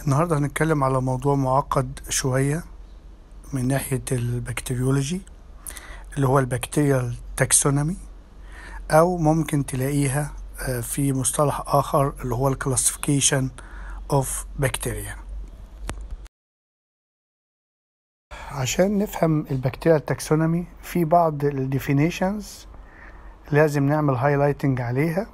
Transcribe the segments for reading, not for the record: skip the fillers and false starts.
النهاردة هنتكلم على موضوع معقد شوية من ناحية البكتيريولوجي اللي هو البكتيريال تاكسونومي، أو ممكن تلاقيها في مصطلح آخر اللي هو الكلاسيفيكيشن اوف بكتيريا. عشان نفهم البكتيريال تاكسونومي في بعض الديفينيشنز لازم نعمل هايلايتنج عليها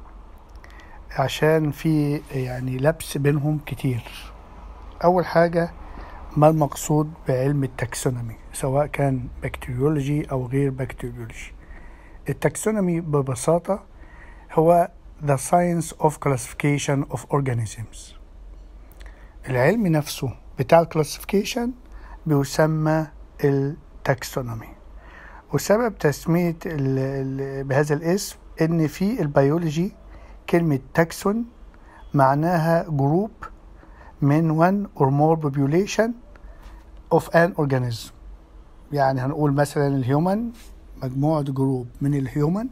عشان في لبس بينهم كتير. أول حاجة، ما المقصود بعلم التاكسونومي سواء كان بكتيريولوجي أو غير بكتيريولوجي؟ التاكسونومي ببساطة هو the science of classification of organisms. العلم نفسه بتاع الكلاسيفيكيشن بيسمى التاكسونومي، وسبب تسمية بهذا الاسم ان في البيولوجي كلمة تاكسون معناها جروب من one or more population of an organism. يعني هنقول مثلا الهيومن مجموعة جروب من الهيومن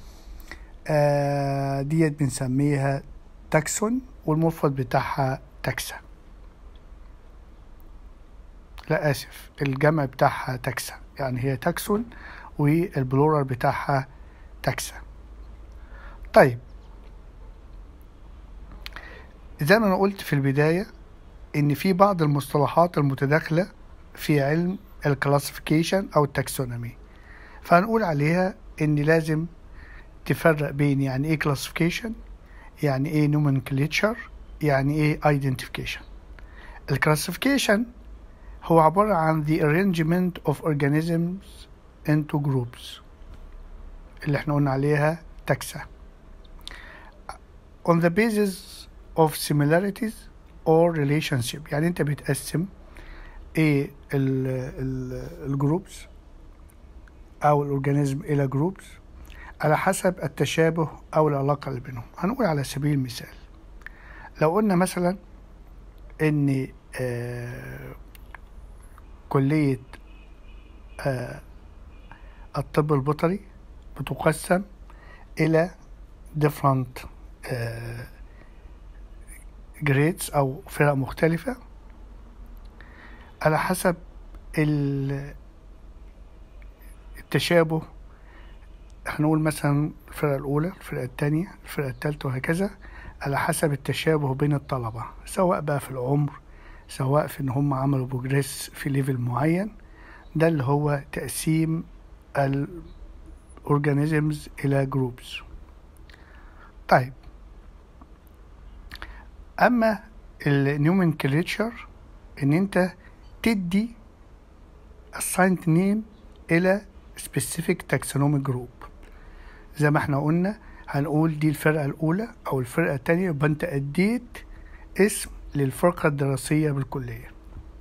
ديت بنسميها تاكسون، والمفرد بتاعها تاكسا. لا آسف، الجمع بتاعها تاكسا، يعني هي تاكسون والبلورال بتاعها تاكسا. طيب، زي ما أنا قلت في البداية إن في بعض المصطلحات المتداخلة في علم الكلاسيفيكيشن أو التاكسونومي، فهنقول عليها إن لازم تفرق بين يعني إيه كلاسيفيكيشن، يعني إيه نومنكليتشر، يعني إيه identification. الكلاسيفيكيشن هو عبارة عن the arrangement of organisms into groups اللي احنا قلنا عليها تاكسا on the basis of similarities or relationship. يعني انت بتقسم ايه الجروبس او الاورجانيزم الى جروبس على حسب التشابه او العلاقة اللي بينهم. هنقول على سبيل المثال، لو قلنا مثلا ان كلية الطب البيطري بتقسم إلى different grades أو فرق مختلفة على حسب التشابه. هنقول مثلا الفرقة الأولى، الفرقة الثانية، الفرقة الثالثة، وهكذا على حسب التشابه بين الطلبة، سواء بقى في العمر، سواء في إن هم عملوا بروجريس في ليفل معين. ده اللي هو تقسيم الأورجانيزمز إلى جروبس. طيب، أما النومنكليتشر إن أنت تدي assigned name إلى specific taxonomic group. زي ما احنا قلنا هنقول دي الفرقة الأولى أو الفرقة الثانية، يبقى أنت أديت اسم للفرقة الدراسية بالكلية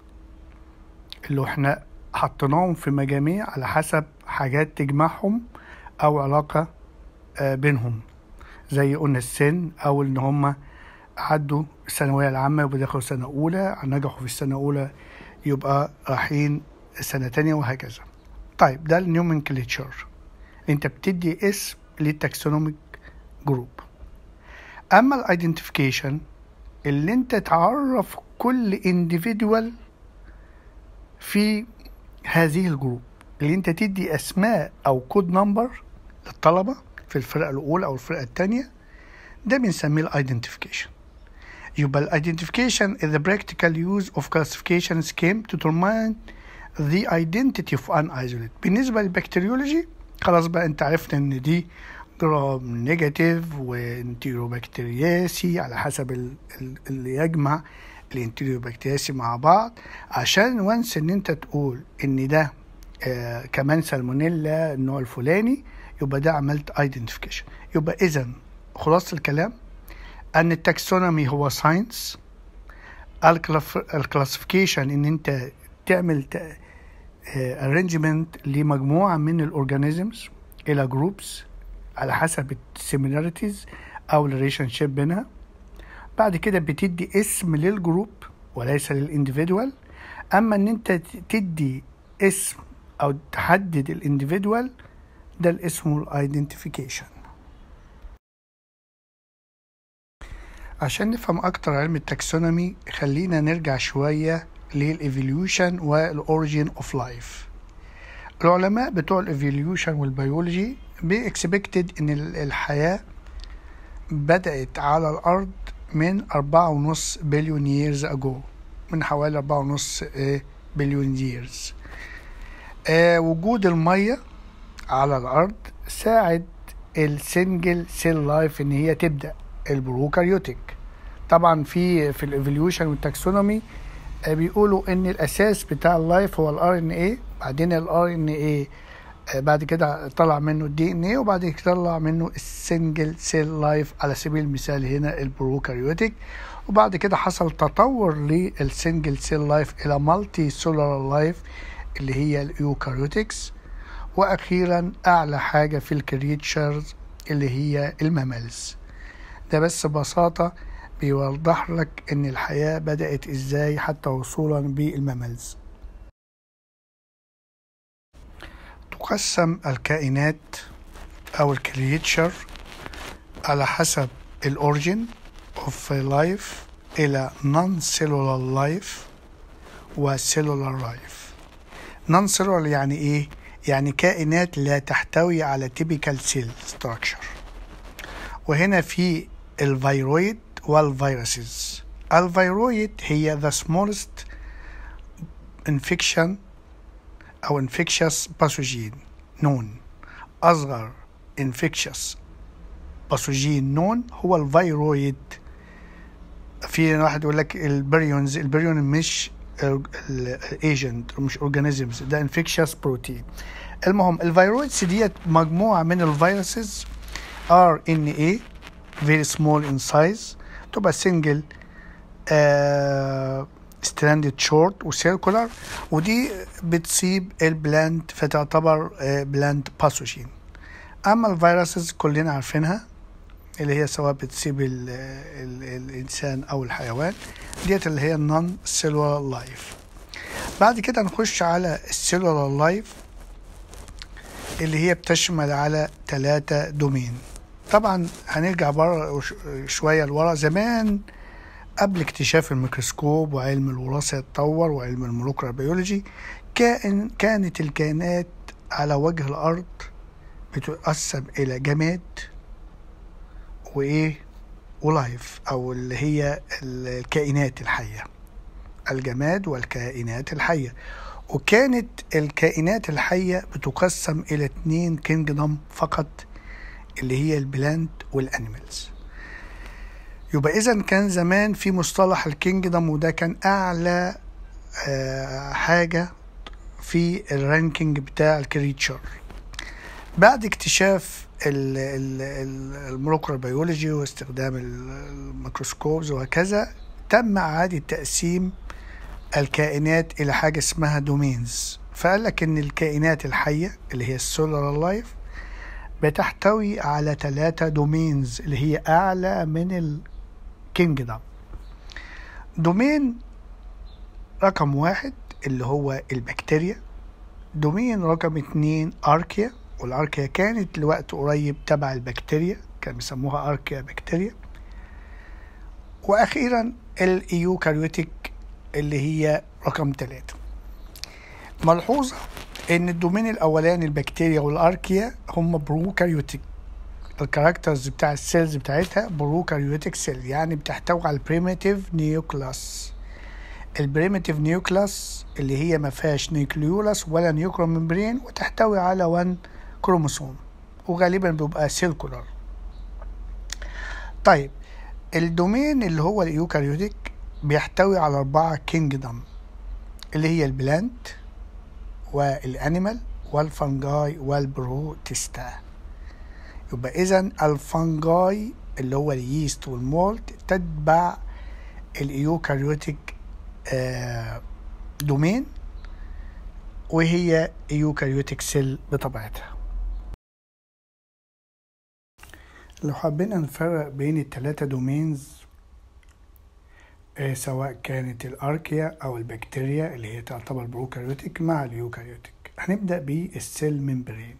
اللي احنا حطيناهم في مجاميع على حسب حاجات تجمعهم أو علاقة بينهم، زي قلنا السن، أو إن هم عدوا الثانوية العامة يبقى دخلوا سنة أولى، نجحوا في السنة أولى يبقى رايحين سنة تانية، وهكذا. طيب، ده النومنكليتشر، انت بتدي اسم للتاكسونوميك جروب. اما الايدنتيفيكيشن اللي انت تعرف كل انديفيدوال في هذه الجروب، اللي انت تدي اسماء او كود نمبر للطلبة في الفرقة الاولى او الفرقة الثانية، ده بنسميه الايدنتيفيكيشن. يبقى الايدنتيفيكيشن is the practical use of classification scheme to determine the identity of an isolate. بالنسبة للبكتيريولوجي خلاص بقى انت عرفت ان دي جرام نيجاتيف وانتيروبكتيرياسي على حسب اللي يجمع الانتيروبكتيرياسي مع بعض، عشان وانس ان انت تقول ان ده كمان سالمونيلا النوع الفلاني، يبقى ده عملت ايدنتيفيكيشن. يبقى اذا خلاص الكلام ان التاكسونومي هو ساينس، الكلاسيفيكيشن ان انت تعمل arrangement لمجموعة من الأورجانيزمز إلى جروبس على حسب السيميلاريتيز أو الريليشن شيب بينها. بعد كده بتدي اسم للجروب وليس للإنديفيدوال. أما إن أنت تدي اسم أو تحدد الإنديفيدوال، ده الاسم الأيدنتيفيكيشن. عشان نفهم أكتر علم التاكسونومي خلينا نرجع شوية للإيفوليوشن والأوريجين أوف لايف. العلماء بتوع الإيفوليوشن والبيولوجي بيكسبكتد إن الحياة بدأت على الأرض من 4.5 بليون years ago، من حوالي 4.5 بليون years. وجود المية على الأرض ساعد السنجل سيل لايف إن هي تبدأ البروكاريوتيك. طبعا في الايفوليوشن والتاكسونومي بيقولوا ان الاساس بتاع اللايف هو الار ان اي، بعدين الار ان اي بعد كده طلع منه الدي ان اي، وبعد كده طلع منه السنجل سيل لايف على سبيل المثال هنا البروكاريوتيك، وبعد كده حصل تطور للسنجل سيل لايف الى مالتي سيلولار لايف اللي هي اليوكاريوتكس، واخيرا اعلى حاجه في الكريتشرز اللي هي المامالز. ده بس ببساطة بيوضح لك ان الحياة بدأت ازاي حتى وصولا بالمامالز. تقسم الكائنات او الكريتشر على حسب الاوريجين اوف لايف الى نون سيلولار لايف وسيلولار لايف. نون سيلولار يعني ايه؟ يعني كائنات لا تحتوي على typical cell structure. وهنا في الفيرويد والفيروسز. الفيرويد هي the smallest infection أو infectious pathogen known. أصغر infectious pathogen known هو الفيرويد. في واحد يقول لك البريونز، البريون مش الايجنت مش اورجانيزمز، ده infectious protein. المهم الفيرويدز ديت مجموعة من الفيروسز RNA very small in size، تبقى single stranded short وcircular، ودي بتصيب البلانت فتعتبر بلانت باثوجين. اما الفيروسز كلنا عارفينها اللي هي سواء بتصيب الانسان او الحيوان، ديت اللي هي النون سيلولار لايف. بعد كده نخش على السيلولار لايف اللي هي بتشمل على 3 دومين. طبعا هنرجع بره شويه لورا، زمان قبل اكتشاف الميكروسكوب وعلم الوراثه يتطور وعلم المولكيولر بيولوجي، كانت الكائنات على وجه الارض بتقسم الى جماد وايه ولايف، او اللي هي الكائنات الحيه، الجماد والكائنات الحيه. وكانت الكائنات الحيه بتقسم الى 2 كينجدم فقط، اللي هي البلانت والانيمالز. يبقى اذا كان زمان في مصطلح الكينجدم، وده كان اعلى حاجه في الرانكينج بتاع الكريتشر. بعد اكتشاف المولكيولر بيولوجي واستخدام الميكروسكوبز وهكذا، تم اعاده تقسيم الكائنات الى حاجه اسمها دومينز. فقال لك ان الكائنات الحيه اللي هي السولار لايف بتحتوي على 3 دومينز اللي هي أعلى من الكينجدم. دومين رقم 1 اللي هو البكتيريا، دومين رقم 2 أركيا، والأركيا كانت لوقت قريب تبع البكتيريا، كانوا بيسموها أركيا بكتيريا. وأخيرا الإيوكاريوتيك اللي هي رقم 3. ملحوظة ان الدومين الاولاني البكتيريا والاركيا هم بروكاريوتيك، الكاركترز بتاع السيلز بتاعتها بروكاريوتيك سيل، يعني بتحتوي على البريميتيف نيوكلاس. البريميتيف نيوكلاس اللي هي ما فيهاش نيوكليولاس ولا نيوكلير ممبرين، وتحتوي على 1 كروموسوم، وغالبا بيبقى سيركولار. طيب الدومين اللي هو اليوكاريوتيك بيحتوي على 4 كينجدم اللي هي البلانت والانيمال والفنجاي والبروتيستا. يبقى اذا الفنجاي اللي هو اليست والمولت تتبع الايوكاريوتيك دومين، وهي ايوكاريوتيك سيل بطبيعتها. لو حبينا نفرق بين ال3 دومينز، سواء كانت الاركيا او البكتيريا اللي هي تعتبر بروكاريوتيك مع اليوكاريوتيك، هنبدأ بالسيل ممبرين.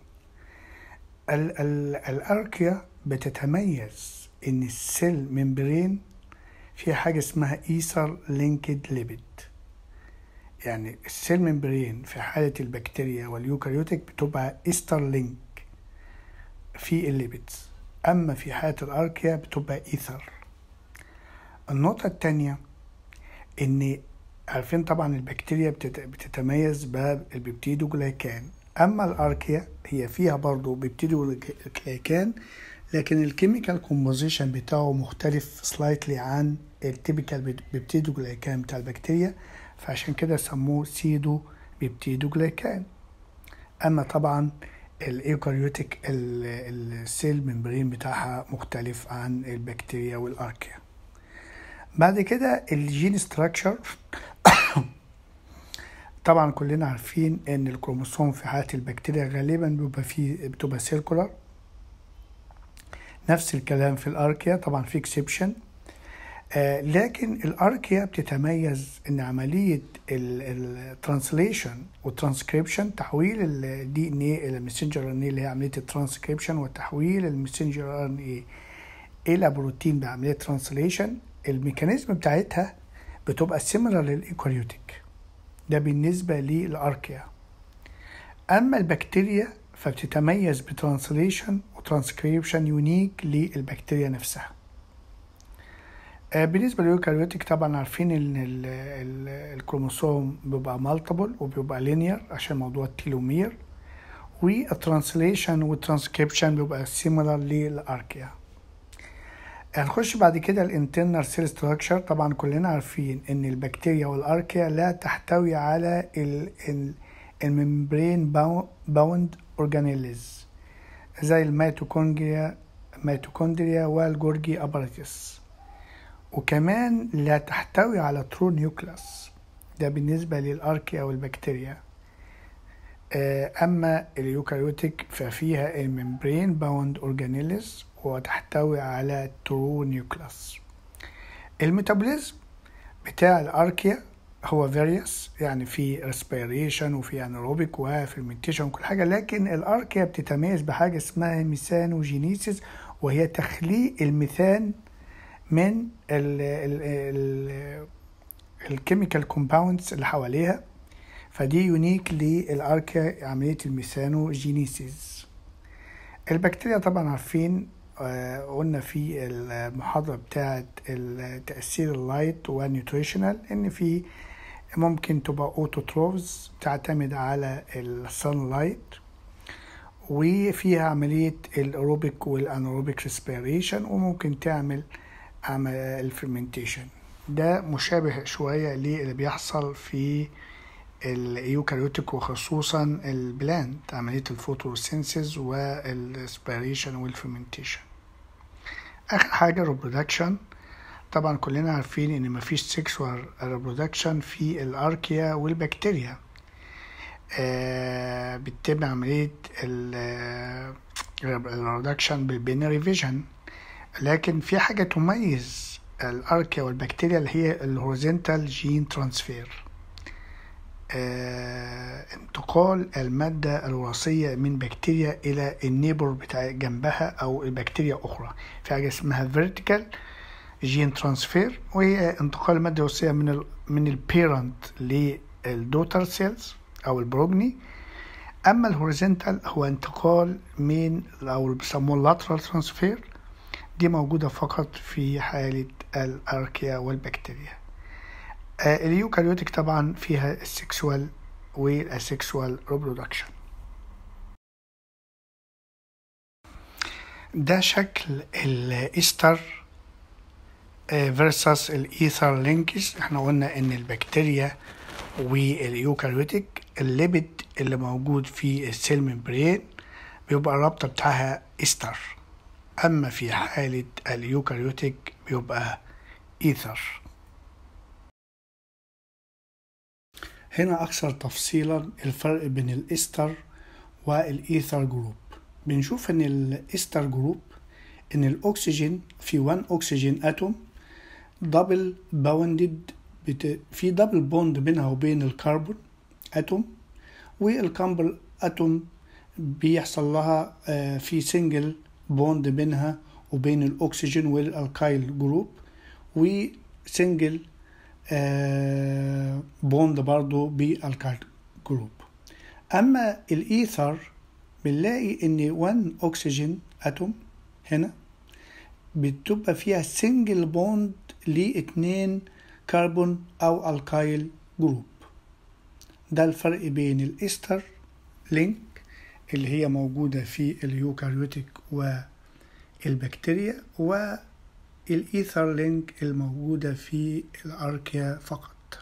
الاركيا بتتميز ان السيل ممبرين فيها حاجة اسمها ايثر لينكد ليبيد. يعني السيل ممبرين في حالة البكتيريا واليوكاريوتيك بتبقى ايستر لينك في الليبيدز، اما في حالة الاركيا بتبقى ايثر. النقطة التانية ان عارفين طبعا البكتيريا بتتميز بالبيبتيدوجلايكان، اما الاركيا هي فيها برضو بيبتيدوجلايكان لكن الكيميكال كومبوزيشن بتاعه مختلف سلايتلي عن التيبيكال بيبتيدوجلايكان بتاع البكتيريا، فعشان كده سموه سيدو بيبتيدوجلايكان. اما طبعا الايوكاريوتيك السيل ممبرين بتاعها مختلف عن البكتيريا والاركيا. بعد كده الجين ستراكشر. طبعا كلنا عارفين ان الكروموسوم في حالة البكتيريا غالبا بتبقى سيركولار. نفس الكلام في الاركيا، طبعا في اكسبشن، لكن الاركيا بتتميز ان عملية الترانسليشن والترانسكريبشن، تحويل الدي ان ايه الى ميسنجر ار ان ايه اللي هي عملية الترانسكريبشن، وتحويل الميسنجر ار ان ايه الى بروتين بعملية ترانسليشن، الميكانيزم بتاعتها بتبقى سيميلر للإيكاريوتيك. ده بالنسبة للأركيا. أما البكتيريا فبتتميز بترانسليشن وترانسكريبشن يونيك للبكتيريا نفسها. بالنسبة للإيكاريوتيك طبعا عارفين إن الكروموسوم بيبقى مالتيبل وبيبقى لينير عشان موضوع التيلومير، والترانسليشن والترانسكريبشن بيبقى سيميلر للأركيا. هنخش بعد كده الانترنال سيل ستراكشر. طبعا كلنا عارفين ان البكتيريا والاركيا لا تحتوي على الممبرين باوند اورجانيلز زي الميتوكوندريا والجورجي اباراتيس، وكمان لا تحتوي على ترو نيوكلاس. ده بالنسبة للاركيا والبكتيريا. اما اليوكاريوتيك ففيها الممبرين باوند اورجانيلز وتحتوي على ترو نيوكلاس. الميتابوليزم بتاع الاركيا هو فاريوس، يعني في ريسبيريشن وفي انيروبيك وفيرمنتيشن وكل حاجه، لكن الاركيا بتتميز بحاجه اسمها ميثانوجينيسيس، وهي تخليق الميثان من الكيميكال كومباوندز اللي حواليها، فدي يونيك للاركيا عمليه الميثانوجينيسيس. البكتيريا طبعا عارفين، قلنا في المحاضرة بتاعت تأثير اللايت والنيوتريشنال ان في ممكن تبقى اوتوتروفز تعتمد على السان لايت، وفيها عملية الايروبيك والانيروبيك ريسبيريشن، وممكن تعمل عمل الفرمنتيشن. ده مشابه شوية للي بيحصل في اليوكاريوتيك وخصوصا البلانت، عملية الفوتوسينسيس والريسبيريشن والفرمنتيشن. اخر حاجة reproduction. طبعا كلنا عارفين ان مفيش sexual reproduction في الاركيا والبكتيريا. بتتم عملية reproduction بالبينري فيجن، لكن في حاجة تميز الاركيا والبكتيريا اللي هي الهوريزونتال جين ترانسفير، انتقال المادة الوراثية من بكتيريا إلى النيبر بتاع جنبها أو البكتيريا أخرى. في حاجة اسمها vertical gene transfer، وهي انتقال المادة الوراثية من البيرنت للدوتر سيلز أو البروجني. أما الهوريزونتال هو انتقال من أو بيسموه lateral transfer، دي موجودة فقط في حالة الأركيا والبكتيريا. اليوكاريوتيك طبعا فيها السكسوال والاسكسوال ريبرودكشن. ده شكل الايستر versus الايثر لينكس. احنا قلنا ان البكتيريا واليوكاريوتيك الليبيد اللي موجود في السيل ممبرين بيبقى الرابطة بتاعها ايستر، اما في حالة اليوكاريوتيك بيبقى ايثر. هنا أكثر تفصيلا الفرق بين الإستر والإيثر جروب. بنشوف إن الإستر جروب إن الأكسجين في 1 أكسجين أتوم دبل باوندد، في دبل بوند بينها وبين الكربون أتوم، والكربون أتوم بيحصل لها في سنجل بوند بينها وبين الأكسجين والألكايل جروب، سنجل بوند برضو بالكايل جروب. اما الايثر بنلاقي ان 1 اكسجين اتوم هنا بتبقى فيها سنجل بوند ل2 كربون او الكايل جروب. ده الفرق بين الاستر لينك اللي هي موجودة في اليوكاريوتيك والبكتيريا، والإيثر لينك الموجودة في الأركيا فقط.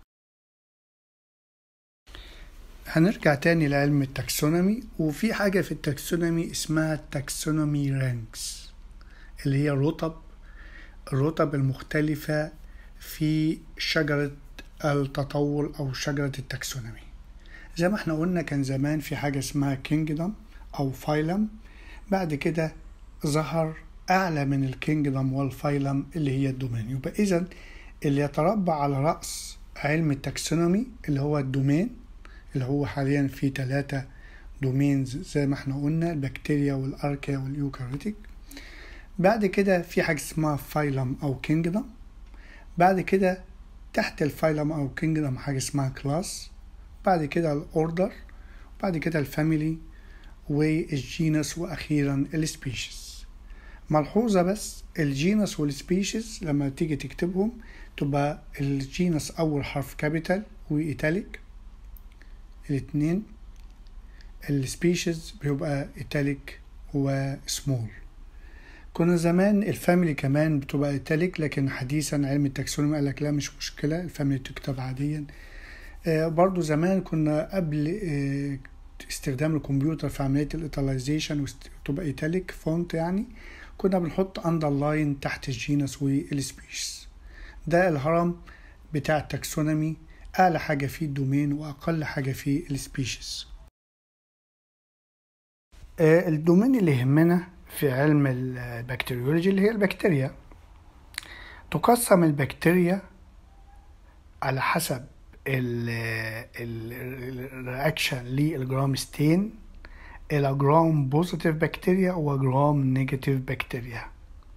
هنرجع تاني لعلم التاكسونومي، وفي حاجة في التاكسونومي اسمها التاكسونومي رانكس اللي هي الرتب المختلفة في شجرة التطور أو شجرة التاكسونومي. زي ما احنا قلنا كان زمان في حاجة اسمها كينجدم أو فايلم، بعد كده ظهر أعلى من الكينجدم والفايلم اللي هي الدومين. يبقى إذن اللي يتربع على رأس علم التاكسونومي اللي هو الدومين، اللي هو حاليا في 3 دومينز زي ما احنا قلنا، البكتيريا والأركيا واليوكاريوتيك. بعد كده في حاجة اسمها فايلم أو كينجدم، بعد كده تحت الفايلم أو كينجدم حاجة اسمها كلاس، بعد كده الأوردر، بعد كده الفاميلي والجينس، وأخيرا السبيشيز. ملحوظة بس، الجينس والسبيشيز لما تيجي تكتبهم تبقى الجينس أول حرف كابيتال وإيتاليك الاتنين، السبيشيز بيبقى إيتاليك وسمول. كنا زمان الفاميلي كمان بتبقى إيتاليك، لكن حديثا علم التاكسونومي قال لك لا مش مشكلة، الفاميلي تكتب عاديا. برضو زمان كنا قبل استخدام الكمبيوتر في عملية الإيتاليزيشن وتبقى إيتاليك فونت يعني، كنا بنحط أندرلاين تحت الجينس والسبيشيز. ده الهرم بتاع التاكسونومي، أعلى حاجة فيه الدومين وأقل حاجة فيه السبيشيز. الدومين اللي يهمنا في علم البكتيريولوجي اللي هي البكتيريا. تقسم البكتيريا على حسب الرياكشن للجرام ستين الى جرام بوزيتيف بكتيريا وجرام نيجاتيف بكتيريا.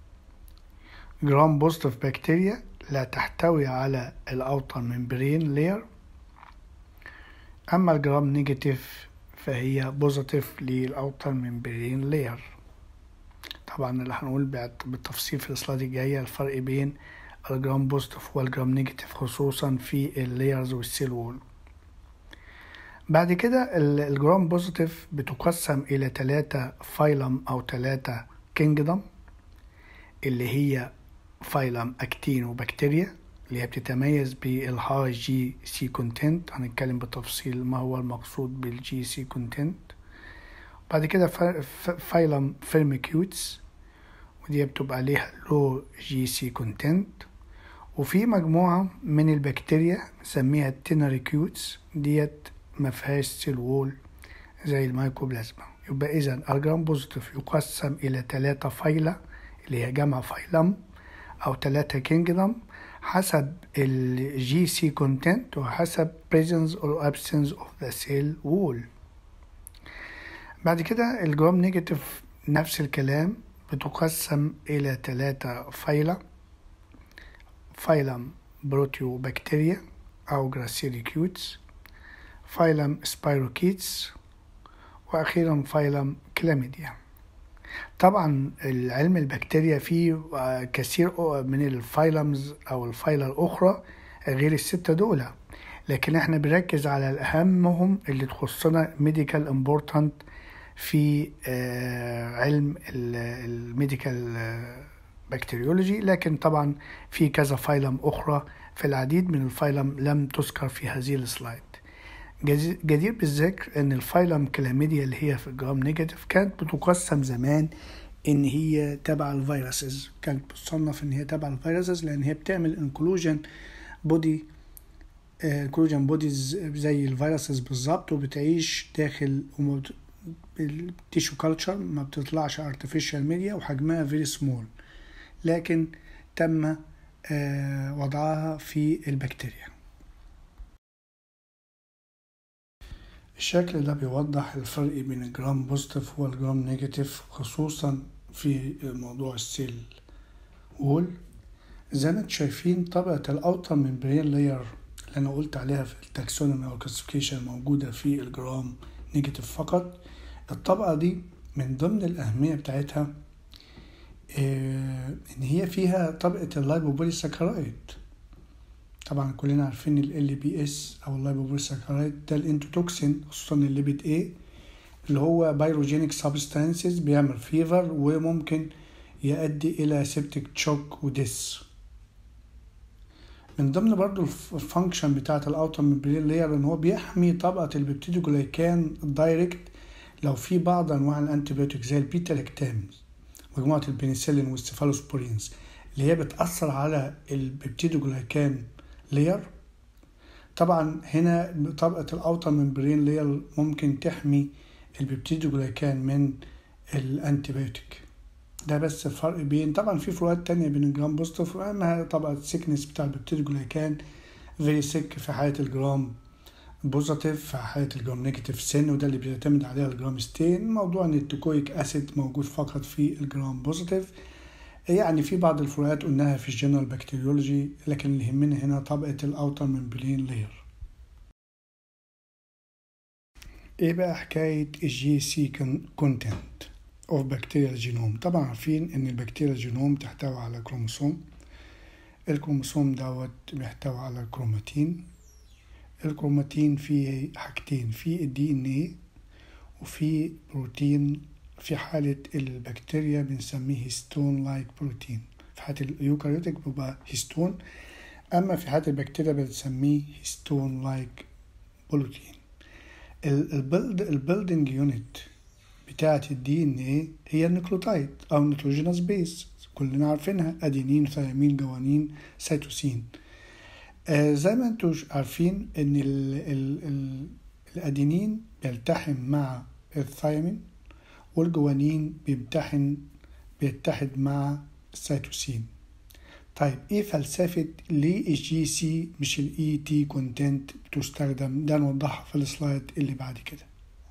جرام بوزيتيف بكتيريا لا تحتوي على الاوتر ممبرين لير، اما الجرام نيجاتيف فهي بوزيتيف للاوتر ممبرين لير. طبعا اللي هنقول بالتفصيل في السلايد الجايه الفرق بين الجرام بوزيتيف والجرام نيجاتيف خصوصا في اللايرز والسيل وول. بعد كده الجرام بوزيتيف بتقسم الى 3 فايلم او 3 كينجدم، اللي هي فايلم اكتين وبكتيريا اللي هي بتتميز بالهاي جي سي كونتنت. هنتكلم بالتفصيل ما هو المقصود بالجي سي كونتنت. بعد كده فايلم فيرميكيوتس ودي بتبقى ليها لو جي سي كونتنت. وفي مجموعة من البكتيريا نسميها التيناريكيوتس، ديت ما فيهاش سيل وول زي الميكوبلازما. يبقى إذن الجرام بوزيتيف يقسم إلى 3 فايلة اللي هي جمع فايلم أو 3 كينجدم حسب الجي سي كونتنت وحسب presence or absence of the cell wall. بعد كده الجرام نيجاتيف نفس الكلام، بتقسم إلى 3 فايلة، فايلم بروتيو بكتيريا أو جراسيليكيوتس، فايلم سبايروكيتس، وأخيرا فايلم كلاميديا. طبعا العلم البكتيريا فيه كثير من الفايلمز أو الفايلة الأخرى غير ال6 دول، لكن احنا بنركز على الأهمهم اللي تخصنا ميديكال امبورتانت في علم الميديكال بكتيريولوجي. لكن طبعا في كذا فايلم أخرى، في العديد من الفايلم لم تذكر في هذه السلايد. جدير بالذكر ان الفايلم كلاميديا اللي هي في الجرام نيجاتيف كانت بتقسم زمان ان هي تبع الفيروسز، كانت بتصنف ان هي تبع الفيروسز لان هي بتعمل انكلوجن بوديز زي الفيروسز بالظبط، وبتعيش داخل التيشو كلتشر، ما بتطلعش ارتفيشال ميديا، وحجمها فيري سمول، لكن تم وضعها في البكتيريا. الشكل ده بيوضح الفرق بين الجرام بوزيتيف والجرام نيجاتيف خصوصا في موضوع السيل وول. زي ما انتم شايفين طبقة الأوتر ممبرين لاير اللي أنا قلت عليها في التاكسونومي أو الكلاسيفيكيشن موجودة في الجرام نيجاتيف فقط. الطبقة دي من ضمن الأهمية بتاعتها إن هي فيها طبقة اللايبوبوليساكرايد. طبعا كلنا عارفين ال LBS أو اللايبوبوليساكرايد ده الانتوتوكسين، خصوصا الليبيد A اللي هو بايروجينيك سابستانسز، بيعمل فيفر وممكن يؤدي إلى سيبتيك تشوك وديس. من ضمن برضو الفانكشن بتاعة الأوتر ممبرين لاير إن هو بيحمي طبقة البيبتيدوجلايكان الدايركت لو في بعض أنواع الأنتيبيوتيك زي البيتا لاكتامز، مجموعة البنسلين والسيفالوسبورينز اللي هي بتأثر على البيبتيدوجلايكان لاير. طبعا هنا طبقة الأوتر ممبرين لاير ممكن تحمي البيبتيدوجلايكان من الأنتيبيوتيك. ده بس الفرق بين، طبعا في فروقات تانية بين الجرام بوزيتيف، أما طبعا السيكنس بتاع البيبتيدوجلايكان فيري سيك في حالة الجرام بوزيتيف، في حالة الجرام نيجاتيف سن، وده اللي بيعتمد عليها الجرام ستين. موضوع ان التيكويك اسيد موجود فقط في الجرام بوزيتيف، يعني في بعض الفروقات قلناها في الجنرال بكتيريولوجي، لكن اللي يهمنا هنا طبقة الأوتر ممبرين لاير. ايه بقى حكاية الجي سي كونتنت اوف بكتيريا جينوم؟ طبعا عارفين ان البكتيريا جينوم تحتوي على كروموسوم، الكروموسوم دوت بيحتوي على الكروماتين. الكروماتين فيه حاجتين، فيه DNA وفي بروتين. في حالة البكتيريا بنسميه هيستون لايك بروتين، في حالة اليوكاريوتيك بيبقى هيستون، أما في حالة البكتيريا بنسميه هيستون لايك بروتين. البيلدنج يونت بتاعة DNA هي النيوكليوتايد أو النيتروجينوس بيس، كلنا عارفينها، أدينين ثيامين جوانين سيتوسين. زي ما انتم عارفين ان الأدينين بيلتحم مع الثيامين، والجوانين بيتحد مع السيتوسين. طيب ايه فلسفة ليه الجي سي مش الاي تي كونتنت بتستخدم؟ ده نوضحها في السلايد اللي بعد كده.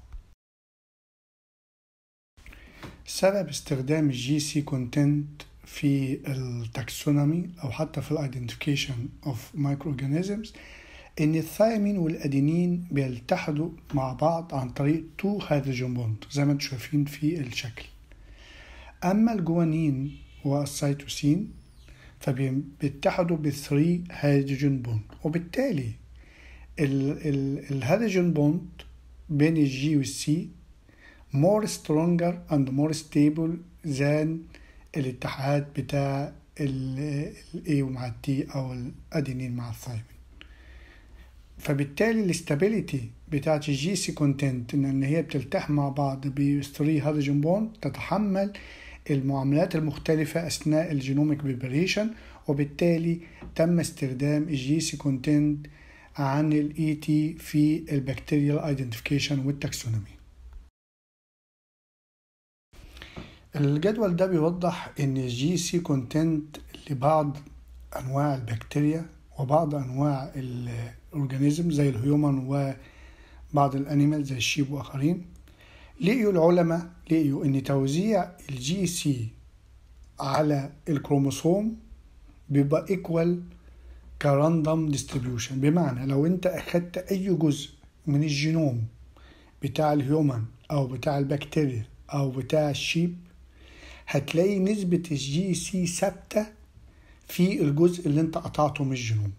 سبب استخدام الجي سي كونتنت في التاكسونومي او حتى في الايدنتيفيكيشن اوف مايكرو اورجانيزمز ان الثيامين والادينين بيلتحدوا مع بعض عن طريق 2 هيدروجين بوند زي ما انتم شايفين في الشكل. اما الجوانين والسيتوسين فبيتحدوا ب 3 هيدروجين بوند، وبالتالي الهيدروجين بوند بين الجي والسي more stronger and more stable than الاتحاد بتاع ال A مع ال T أو الأدينين مع الثيامين. فبالتالي الاستابيليتي بتاعت الجي سي كونتنت إن هي بتلتحم مع بعض ب 3 هيدروجين بوند تتحمل المعاملات المختلفة أثناء الجينوميك بريباريشن، وبالتالي تم استخدام الجي سي كونتنت عن الاي تي في البكتيريال ايدنتيفيكيشن والتاكسونومي. الجدول ده بيوضح ان الجي سي كونتنت لبعض انواع البكتيريا وبعض انواع الاورجانيزم زي الهيومن وبعض الانيمال زي الشيب واخرين. لقيوا العلماء ان توزيع الجي سي على الكروموسوم بيبقى ايكوال كراندوم ديستريبيوشن، بمعنى لو انت اخدت اي جزء من الجينوم بتاع الهيومن او بتاع البكتيريا او بتاع الشيب هتلاقي نسبة الجي سي ثابتة في الجزء اللي انت قطعته من الجينوم.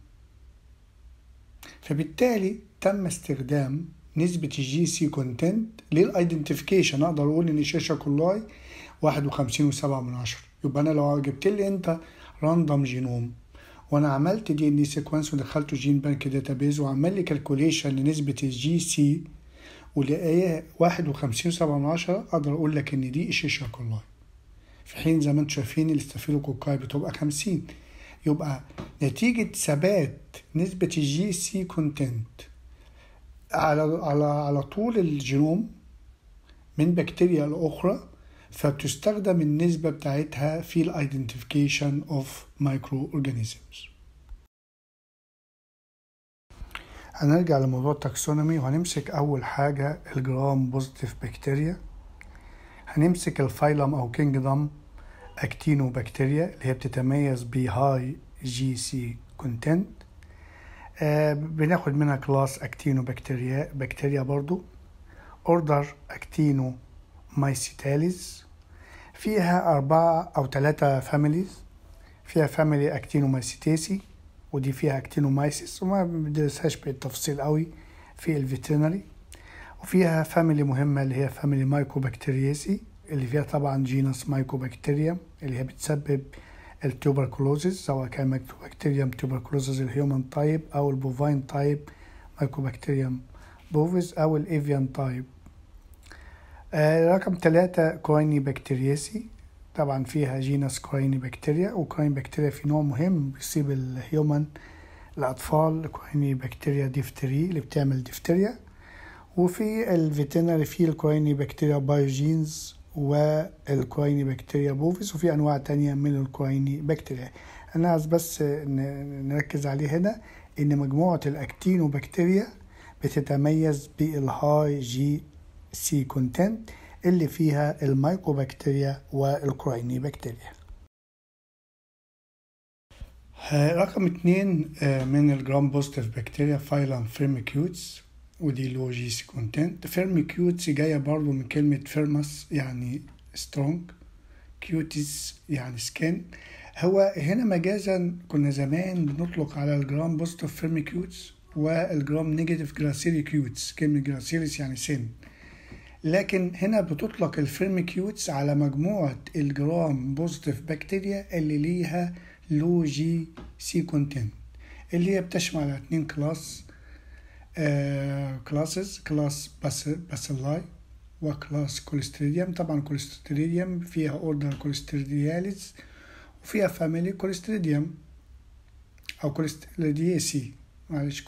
فبالتالي تم استخدام نسبة الجي سي كونتنت للايدنتيفيكيشن. اقدر اقول ان الشاشة كولاي 51.7، يبقى انا لو جبت لي انت راندوم جينوم وانا عملت دي ان سيكونس ودخلته جين بانك داتابيز وعمل لي كالكوليشن لنسبة الجي سي ولقاها 51.7، اقدر اقول لك ان دي الشاشة كولاي، في حين زي ما انتم شايفين الاستافيلوكوكاي بتبقى 50. يبقى نتيجة ثبات نسبة الجي سي كونتنت على طول الجينوم من بكتيريا الأخرى، فبتستخدم النسبة بتاعتها في الايدنتيفيكيشن اوف مايكرو اورجانيزمز. هنرجع لموضوع التاكسونومي وهنمسك أول حاجة الجرام بوزيتيف بكتيريا. هنمسك الفايلم أو كينجدم أكتينو بكتيريا اللي هي بتتميز بهاي جي سي كونتنت. بناخد منها كلاس اكتينو بكتيريا برضو، اوردر اكتينو مايسيتاليز. فيها 4 أو 3 فاميليز. فيها فاميلي اكتينو مايسيتيسي، ودي فيها اكتينو مايسيس وما بدرسهاش بالتفصيل قوي في الفيترينري. وفيها فاميلي مهمة اللي هي فاميلي مايكوبكتيريسي، اللي فيها طبعا جينس مايكوبكتيريم اللي هي بتسبب التوبركلوزيس، سواء كان مايكوبكتيريم توبركلوزيس الهيومن تايب او البوفاين تايب مايكوبكتيريم بوفيس او الافيان تايب. رقم 3 كويني بكتيريسي، طبعا فيها جينس كويني بكتيريا. وكويني بكتيريا في نوع مهم بيصيب الهيومن الأطفال، كويني بكتيريا ديفتري اللي بتعمل ديفتريا. وفي الفيترينري في الكويني بكتيريا بايوجينز والكويني بكتيريا بوفيس، وفي أنواع تانية من الكويني بكتيريا. أنا عايز بس نركز عليه هنا إن مجموعة الأكتينو بكتيريا بتتميز بالهاي جي سي كونتنت اللي فيها المايكوبكتيريا والكويني بكتيريا. رقم 2 من الجرام بوزيتيف بكتيريا فايلم فيرميكيوتس، ودي لو جي سي كونتنت. فيرميكيوتس جاية برضو من كلمة فيرمس يعني سترونج، كيوتس يعني سكين. هو هنا مجازا كنا زمان بنطلق على الجرام بوزيتيف فيرميكيوتس والجرام نيجاتيف جراسيري كيوتس، كلمة جراسيريس يعني سن، لكن هنا بتطلق الفيرميكيوتس على مجموعة الجرام بوزيتيف بكتيريا اللي ليها لو جي سي كونتنت، اللي هي بتشمل على 2 كلاسز، كلاس باسيلاي وكلاس كوليستريديوم. طبعا كوليستريديوم فيها اوردر كوليستريدياليز، وفيها فاميلي كوليستريديوم او كوليستريديسي، معلش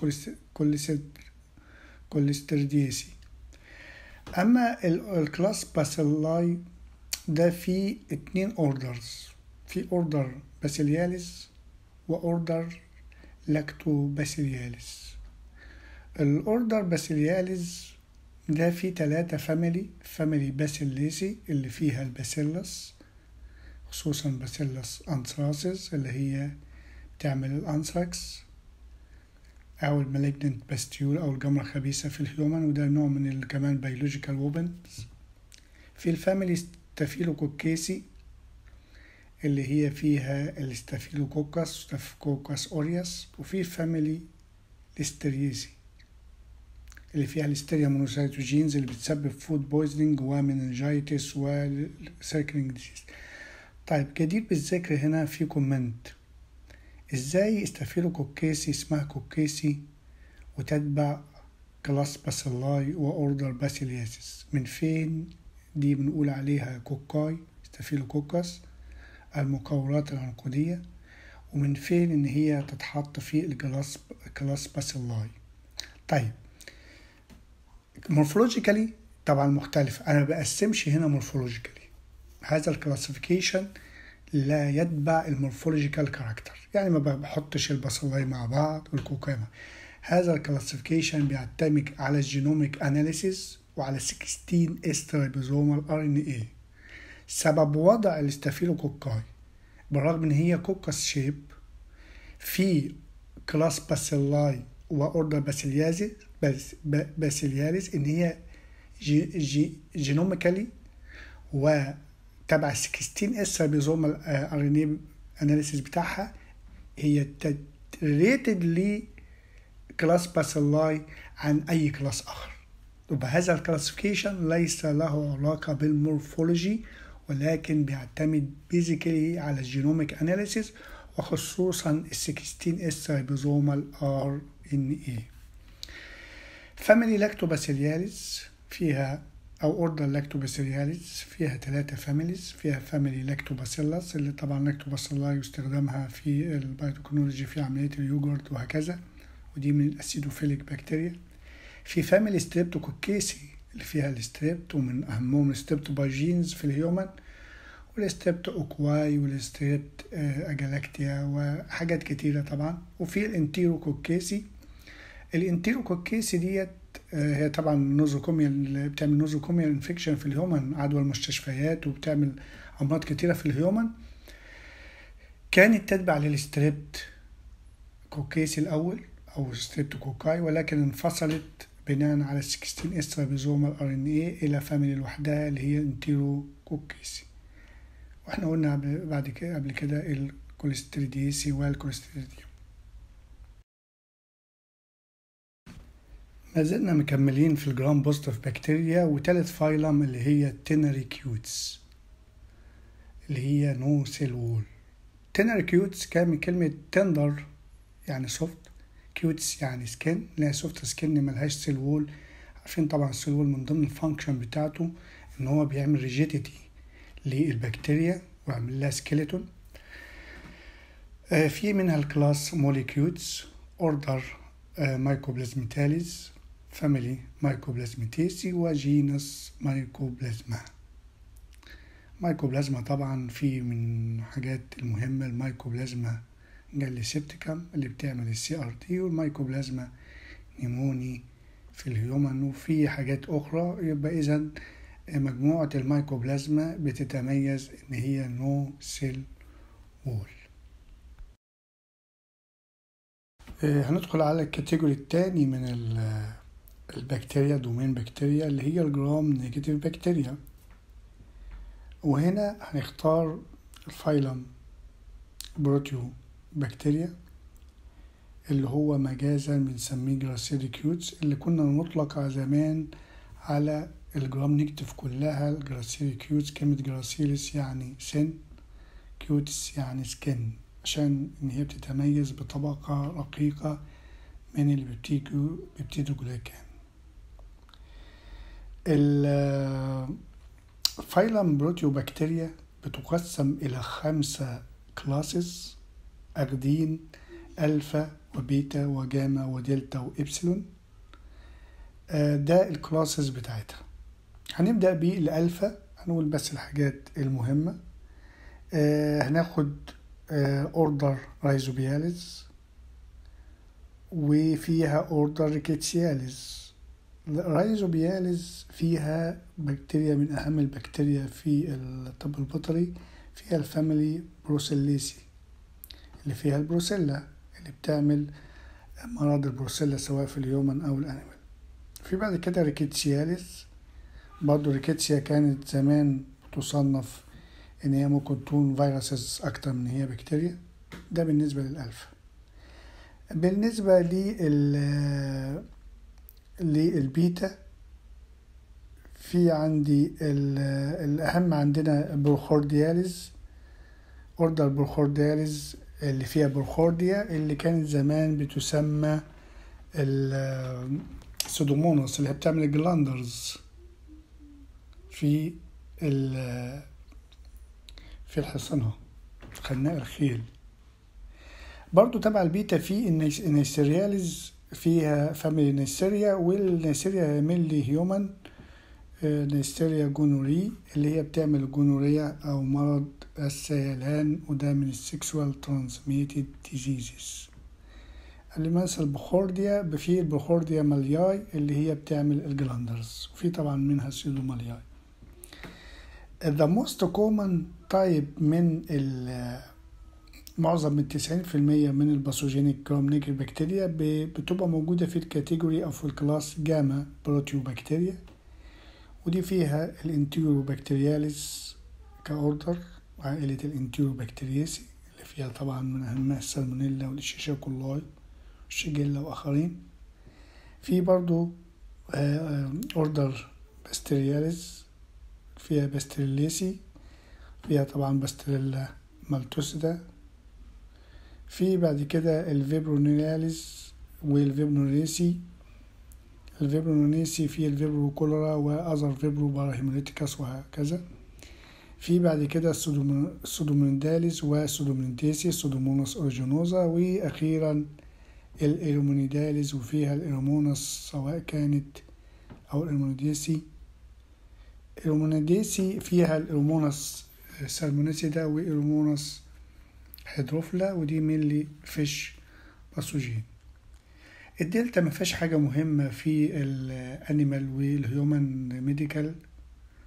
كوليستريديسي. اما الكلاس باسيلاي ده فيه 2 اوردرز، في اوردر باسيلياليز واوردر لاكتوباسيلياليز. الاوردر باسيلياليز ده فيه 3 فاميلي باسيليسي اللي فيها الباسيلس، خصوصا باسيلس انثراسيس اللي هي بتعمل الانثراكس او المالجنت باستيول او الجمرة الخبيثة في الهيومن، وده نوع من كمان بيولوجيكال ووبنز. في الفاميلي ستافيلوكوكيسي اللي هي فيها الاستافيلوكوكس ستافيلوكوكس اوريوس. وفي فاميلي ليستريسي اللي فيها الهستيريا مونوسيتوجينز اللي بتسبب فود بويزنينج ومننجايتس وسيركلينج ديزيز. طيب جدير بالذكر هنا في كومنت، ازاي استافيلوكوكيسي اسمها كوكيسي وتتبع كلاس باسيلاي واوردر باسيلياسيس؟ من فين دي بنقول عليها كوكاي ستافيلوكوكس المكورات العنقودية، ومن فين ان هي تتحط في الكلاس باسيلاي؟ طيب مورفولوجيكالي طبعا مختلف، انا بقسمش هنا مورفولوجيكالي، هذا الكلاسيفيكيشن لا يتبع المورفولوجيكال كاركتر، يعني ما بحطش الباسيلاي مع بعض والكوكاي. هذا الكلاسيفيكيشن بيعتمد على الجينوميك اناليسيس وعلى 16 استريبوزومال RNA. سبب وضع الاستافيلوكوكاي بالرغم ان هي كوكس شيب في كلاس باسيلاي واوردر باسيلياليز ان هي جينوميكالي وتبع 16 استريبوزومال RNA اناليسيس بتاعها هي ريتد ل كلاس باسيلاي عن اي كلاس اخر. وبهذا الكلاسيفيكيشن ليس له علاقة بالمورفولوجي، ولكن بيعتمد بيزيكالي على الجينوميك اناليسيس وخصوصا 16 استريبوزومال RNA. فاميلي لاكتوباسيلياليز فيها او اوردر لاكتوباسيلياليز فيها 3 فاميليز. فيها فاميلي لاكتوباسيلس اللي طبعا لاكتوباسيلاي واستخدامها في البايوتكنولوجي في عملية اليوجورت وهكذا، ودي من الاسيدوفيليك بكتيريا. في فاميلي ستريبتوكوكيسي اللي فيها الستريبت، ومن اهمهم الستريبتوبايجينز في الهيومن، والستريبت اوكواي والستريبت اجالاكتيا وحاجات كتيرة طبعا. وفي الانتيروكوكيسي. الانتيروكوكيسي ديت هي طبعا نوزوكوميا اللي بتعمل نوزوكوميا انفكشن في الهيومن، عدوى المستشفيات، وبتعمل امراض كتيرة في الهيومن. كانت تتبع للستريبت كوكيس الأول أو ستريبت كوكاي، ولكن انفصلت بناء على 16 استرابيزومال RNA إلى فاميلي لوحدها اللي هي انتيرو كوكيسي. واحنا قلنا بعد كده قبل كده الكوليستريديسي والكوليستريديوم. ما زلنا مكملين في الجرام بوزيتيف بكتيريا، وتالت فايلم اللي هي تيناريكيوتس اللي هي نو سيل وول. تيناريكيوتس كان من كلمة تندر يعني سوفت، كيوتس يعني سكين، لا سوفت سكين ملهاش سيل وول. عارفين طبعا السيل وول من ضمن الفانكشن بتاعته ان هو بيعمل ريجيديتي للبكتيريا ويعمل لها سكيلتون. في منها الكلاس موليكيوتس، اوردر مايكوبلازميتاليز، فاميلي مايكوبلازميتيسي، وجينس مايكوبلازما. مايكوبلازما طبعا في من حاجات المهمة المايكوبلازما جاليسيبتيكم اللي بتعمل CRT، والمايكوبلازما نيموني في الهيومن، وفي حاجات أخرى. يبقى إذا مجموعة المايكوبلازما بتتميز إن هي نو سيل وول. هندخل على الكاتيجوري الثاني من البكتيريا، دومين بكتيريا، اللي هي الجرام نيجاتيف بكتيريا. وهنا هنختار الفايلم بروتيو بكتيريا اللي هو مجازا بنسميه جراسيليكيوتس، اللي كنا نطلق زمان على الجرام نيجاتيف كلها الجراسيليكيوتس. كلمة جراسيليس يعني سن، كيوتس يعني سكن، عشان ان هي بتتميز بطبقة رقيقة من اللي بيبتيدوا جلايكان. الفايلم بروتيو بكتيريا بتقسم إلى 5 كلاسز أخدين ألفا وبيتا وجاما ودلتا وإبسلون. ده الكلاسز بتاعتها. هنبدأ بالألفا، هنقول بس الحاجات المهمة. هناخد اوردر رايزوبياليز، وفيها اوردر ريكيتسياليز. رايزوبياليز فيها بكتيريا من أهم البكتيريا في الطب البيطري، فيها الفاميلي بروسيليسي اللي فيها البروسيلا اللي بتعمل مرض البروسيلا سواء في الهيومن أو الأنيمال. في بعد كده ريكيتسياليز، برضو ريكيتسيا كانت زمان تصنف إن هي ممكن تكون فيروسز أكتر من هي بكتيريا. ده بالنسبة للألفا. بالنسبة للبيتا، في عندي الأهم عندنا بروخوردياليز، أوردر بروخوردياليز اللي فيها بروخورديا اللي كانت زمان بتسمى السودومونوس اللي بتعمل الجلاندرز في الحصنة في خناق الخيل. برضو تبع البيتا في النيسيرياليز، فيها فاميلي نيسيريا، والنيسيريا ميلي هيومن نيسيريا جونوري اللي هي بتعمل جونوريا أو مرض السيلان، وده من السكسوال ترانسميتد ديزيزز. اللي مثل بخورديا، في البخورديا مالياي اللي هي بتعمل الجلاندرز، وفي طبعا منها سيدو مالياي. The most common type من معظم من 90% من الباثوجينيك جرام نيجاتيف بكتيريا بتبقى موجودة في الكاتيجوري أو في الكلاس جاما بروتيو بكتيريا، ودي فيها الانتيرو بكتيرياليس كأوردر، وعائلة الانتيرو بكتيرياسي اللي فيها طبعا من أهمها السالمونيلا والشيشا كولاي والشيجيلا وآخرين. في برضو أوردر باسترياليس فيها باستريليسي، فيها طبعا باستريلا مالتوسيدا. في بعد كده الفيبرونياليس والفيبرونيسي. الفيبرونيسي فيه الفيبرو كولورا وأذر فيبرو باراهيموليتيكاس وهكذا. في بعد كده السودومونداليس والسودومونديسي، السودوموناس أوريجينوزا، وأخيرا الإيرومونيداليس وفيها الإيروموناس سواء كانت أو الإيرومونيديسي. الإيرومونيديسي فيها الإيروموناس سالمونيسيدا وإيروموناس هيدروفلا، ودي مينلي فيش باثوجين. الدلتا ما فيهاش حاجة مهمة في الانيمال والهيومن ميديكال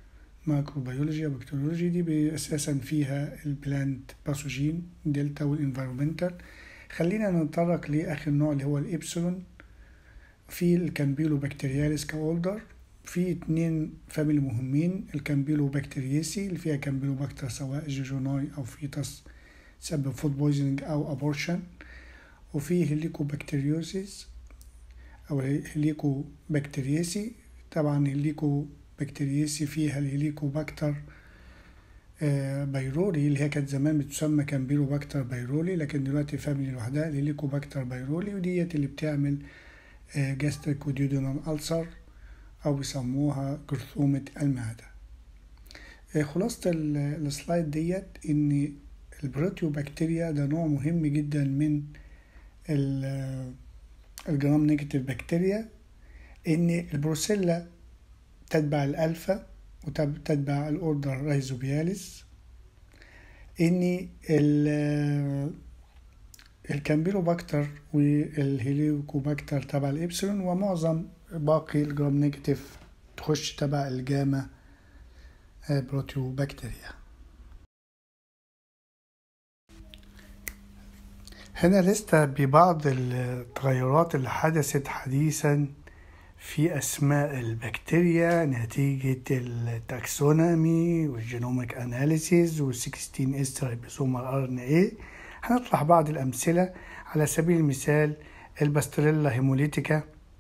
مايكروبيولوجي وبكتيريولوجي دي أساسا فيها البلانت باثوجين دلتا والانفيرومنتال. خلينا نتطرق لآخر نوع اللي هو الإبسلون في الكامبيلو بكتيرياليس كأولدر. في 2 فاميلي مهمين، الكامبيلو بكتيريسي اللي فيها كامبيلو بكتر سواء جيجوناي أو فيتاس تسبب فود بويزنج أو أبورشن، وفي هيليكوبكتيريوسيس أو هيليكوبكتيريسي. طبعا هيليكوبكتيريسي فيها الهيليكوباكتر بايرولي اللي هي كانت زمان بتسمى كامبيلوباكتر بايرولي، لكن دلوقتي فاميلي لوحدها الهيليكوباكتر بايرولي، وديت اللي بتعمل جاستريك وديودونال ألسر أو بيسموها جرثومة المعدة. خلاصة السلايد ديت إن البروتيوبكتيريا ده نوع مهم جدا من الجرام نيجاتيف بكتيريا، إن البروسيلا تتبع الألفا وتتبع الأوردر رايزوبياليس، إن الكامبيلوباكتر والهيليكوباكتر تبع الإبسلون، ومعظم باقي الجرام نيجاتيف تخش تبع الجاما بروتيوبكتيريا. هنا لسه ببعض التغيرات اللي حدثت حديثا في أسماء البكتيريا نتيجة التاكسونامي والجينوميك أناليسيز وال16 استريبوزومال RNA. هنطرح بعض الأمثلة. على سبيل المثال الباستريلا هيموليتيكا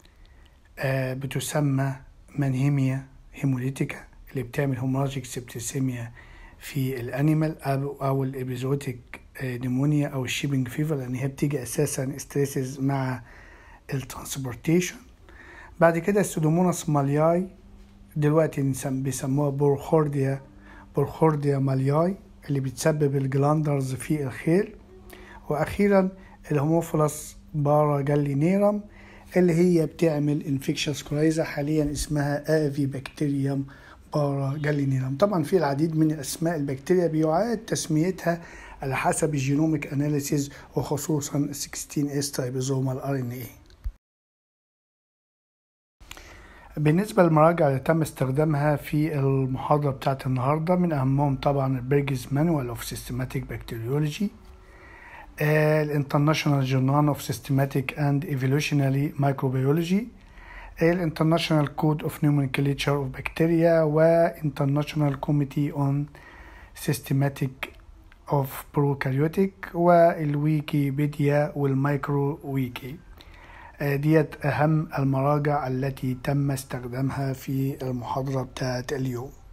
بتسمى مانهيميا هيموليتيكا اللي بتعمل هيموراجيك سبتسيميا في الانيمال، أو الإبيزوتيك نيمونيا أو الشيبنج فيفر، لأن هي بتيجي أساسا ستريسز مع الترانسبورتيشن. بعد كده السودوموناس مالياي دلوقتي بيسموها بورخورديا مالياي اللي بتسبب الجلاندرز في الخيل. وأخيرا الهوموفيلس بارا جالينيرم اللي هي بتعمل انفكشنز كورايزا، حاليا اسمها آفي بكتيريوم بارا جالينيرم. طبعا في العديد من أسماء البكتيريا بيعاد تسميتها على حسب الجينوميك أناليسيز، وخصوصا 16 استريبوزومال RNA. بالنسبة للمراجع اللي تم استخدامها في المحاضرة بتاعت النهاردة، من أهمهم طبعا البيرجز مانوال اوف سيستماتيك بكتيريولوجي، الانترناشونال جورنال اوف سيستماتيك اند ايفولوشنري مايكروبيولوجي، الانترناشونال كود اوف نومنكليتشر اوف بكتيريا، وانترناشونال كوميتي اون سيستماتيك اوف بروكاريوتيك، والويكيبيديا والمايكرو ويكي. ديت أهم المراجع التي تم استخدامها في المحاضرة بتاعت اليوم.